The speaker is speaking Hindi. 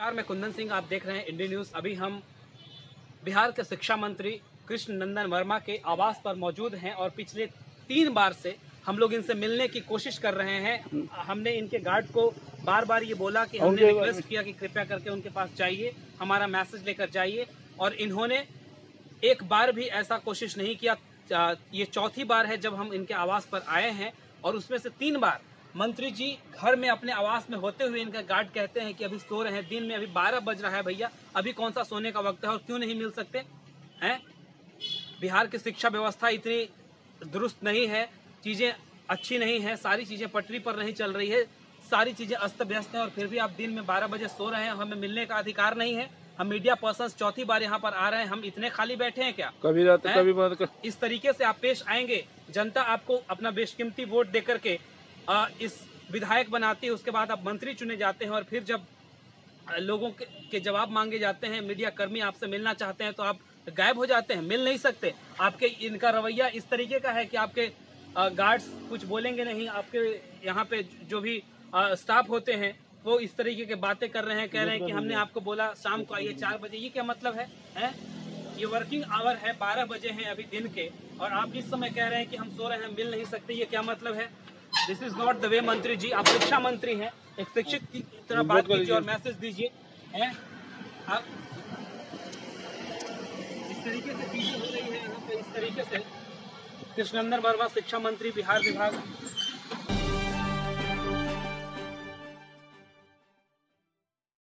नमस्कार, मैं कुंदन सिंह, आप देख रहे हैं इंडियन न्यूज़। अभी हम बिहार के शिक्षा मंत्री कृष्ण नंदन वर्मा के आवास पर मौजूद हैं और पिछले 3 बार से हम लोग इनसे मिलने की कोशिश कर रहे हैं। हमने इनके गार्ड को बार बार ये बोला कि हमने रिक्वेस्ट किया कि कृपया करके उनके पास जाइए, हमारा मैसेज लेकर जाइए, और इन्होंने एक बार भी ऐसा कोशिश नहीं किया। ये चौथी बार है जब हम इनके आवास पर आए हैं और उसमें से 3 बार मंत्री जी घर में अपने आवास में होते हुए इनका गार्ड कहते हैं कि अभी सो रहे हैं, दिन में अभी 12 बज रहा है भैया, अभी कौन सा सोने का वक्त है और क्यों नहीं मिल सकते हैं। बिहार की शिक्षा व्यवस्था इतनी दुरुस्त नहीं है, चीज़ें अच्छी नहीं है, सारी चीज़ें पटरी पर नहीं चल रही है, सारी चीज़ें अस्त व्यस्त हैं और फिर भी आप दिन में 12 बजे सो रहे हैं। हमें मिलने का अधिकार नहीं है। हम मीडिया पर्सन्स चौथी बार यहाँ पर आ रहे हैं, हम इतने खाली बैठे हैं क्या? कभी रात कभी बंद। इस तरीके से आप पेश आएंगे, जनता आपको अपना बेशकीमती वोट दे करके इस विधायक बनाती है, उसके बाद आप मंत्री चुने जाते हैं और फिर जब लोगों के जवाब मांगे जाते हैं, मीडिया कर्मी आपसे मिलना चाहते हैं तो आप गायब हो जाते हैं, मिल नहीं सकते। आपके इनका रवैया इस तरीके का है कि आपके गार्ड्स कुछ बोलेंगे नहीं, आपके यहाँ पे जो भी स्टाफ होते हैं वो इस तरीके के बातें कर रहे हैं, कह रहे हैं कि हमने आपको बोला शाम को आइए 4 बजे। ये क्या मतलब है? ये वर्किंग आवर है, 12 बजे हैं अभी दिन के, और आप इस समय कह रहे हैं कि हम सो रहे हैं, मिल नहीं सकते। ये क्या मतलब है? This is not the way. मंत्री जी, आप शिक्षा मंत्री हैं, एक शिक्षक की तरह बात कीजिए और मैसेज दीजिए। आप इस तरीके से चीजें हो रही है यहाँ पे, इस तरीके से कृष्ण नंदन वर्मा शिक्षा मंत्री बिहार विभाग